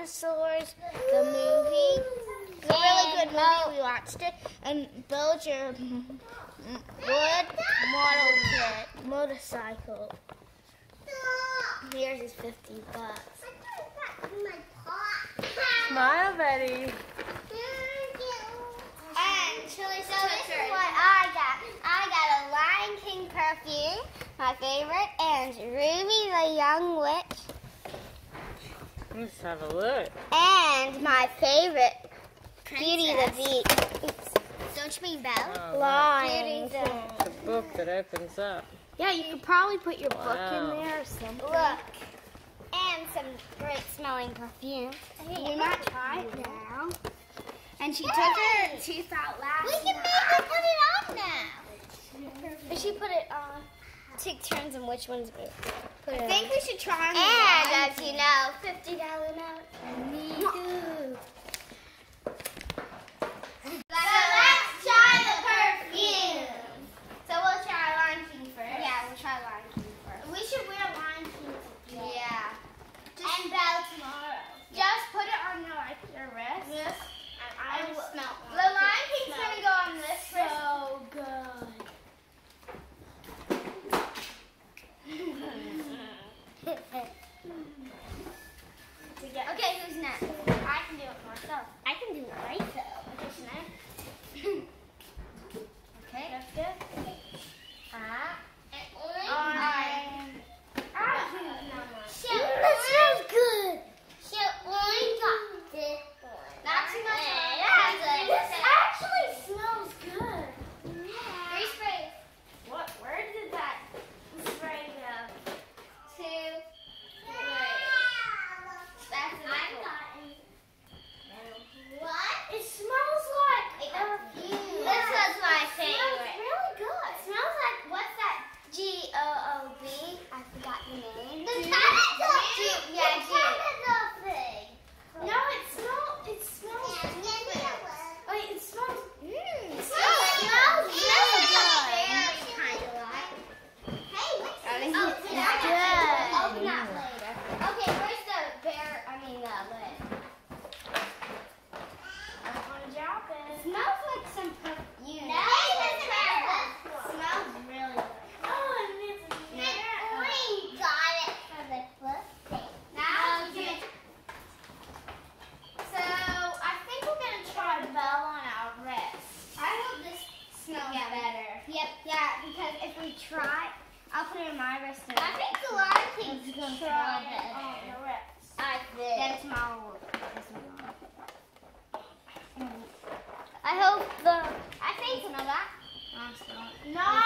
Dinosaurs, the movie. It's a really good movie. We watched it. And build your wood motorcycle. Here's his $50. Smile, Betty. And so this is what I got. I got a Lion King perfume, my favorite, and Ruby the Young Witch. Let's have a look. And my favorite, Beauty the Beast. Oops. Don't you mean Belle? Oh, Lion It's a book that opens up. Yeah, you could probably put your book Wow. in there or something. Look. And some great smelling perfume. We might try it now. And she took her tooth out last night. We can make her put it on now. But she put it on. Take turns on which one's good. I think we should try them. And as you know, $50 note. Me too. So let's try the perfume. So we'll try Lion King first. Yeah, we'll try Lion King first. We should wear Lion King today. Yeah. And Belle tomorrow. Just put it on your wrist. Yes. And I will smell it. The Lion King's going to go on this wrist. So good. Okay, who's next? I can do it myself. I can do it myself. Who's next? Okay, that's good. That smells good. So only got this one. Not too much. This actually smells good. Three sprays. What? Where did that spray go? 2, 3. That's what? It smells like perfume. This was my favorite. It smells really good. It smells like, what's that? G-O-O-B? I forgot the name. The Canada thing. Yeah, the Canada thing. No, it smells different. Wait, it smells, it smells really good. Kind of like. Hey, what's this? Oh, it's good. Open that later. Okay, where's the lid? I don't want to drop it. It smells like some perfume. No, it doesn't matter. It smells really good. Oh, and it's we got it for the birthday. Now, so I think we're going to try Belle on our wrist. I hope this smells better. Yep. Yeah, because if we try, I'll put it in my wrist. I think the Lion King's going to smell better on your wrist. I think. Then tomorrow we'll put this one on. I think some of that. No,